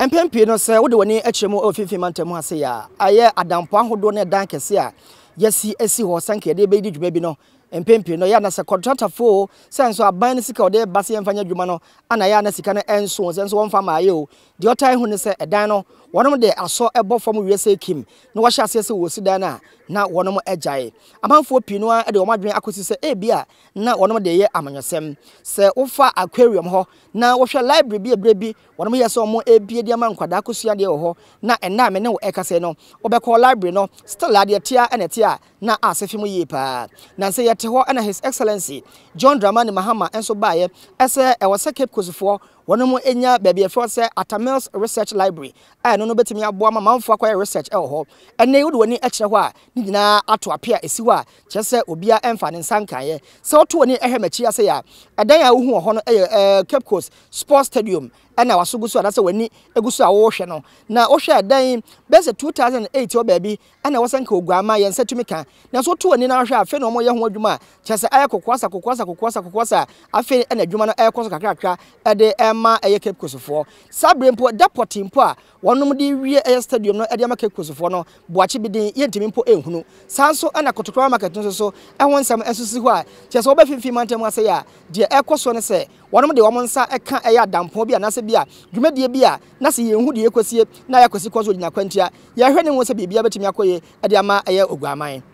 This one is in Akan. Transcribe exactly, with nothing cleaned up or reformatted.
Empempi no se wode woni akyeremu ofifi mantemu ase ya aye adampo ahodo ne dan kese a yesi esi ho sanke de be di dwuma bi no empempi no ya na se contractor fo senso aban ne sika ode base emfanya dwuma no ana ya na sika na enso senso won fa maaye o de otan hu ne se edan no wonom de aso ebo fam wiese kim no wo hya ase se wo si dan na na wonom agyae amanfo pi no a de wo madwen akosi se e bia na wonom de ye amanyosem se ufa aquarium ho na wo hwe library bi ebrebi wonom ye se omo ebie de ama nkwada akosua de ho na ena me ne wo ekase no obekọ library no still ade tia enetia na asefim yi pa na se yete ho na his excellency John Dramani Mahama enso baaye ese e wo se Cape Coast fo wonom enya baabi efro se Atamils Research Library a no no betimi aboa ma manfo akwai research e ho ene wode woni ekire ho a ni nyina ato apia esi ho a kyese obia emfa ne nsankaye se oto woni ehemachi ase ya edan ya wo hu ho no e Cape Coast Sports Stadium ena wasogusu adase wani egusu a wo hwe no na wo hwe edan bese two thousand eight o baabi ena wosanka oguama ye nsatumi kan na so to woni na hwe afi no mo ye ho adwuma kyese aye kokwasa kokwasa kokwasa kokwasa afi ena adwuma no ekoso kakrakra ede ema eye Cape Coast fo sabrempo depot mpo a wonom de wie eye stadium no ede ama Cape Coast fo no boachi bidin ye ntimi mpo ehunu sanso ena kotokwa market no so ehon nsam ensusi ho a kyese wo ba fifi mantem ase ya de ekoso ne se wonom de wo nsa eka eye adampo bi anase bia dwumadie bia na se yenhu de yekosie na yakosi kozo nyina kwantia ya hwe ne wo se bibia betimi akoye ede ama eye oguaman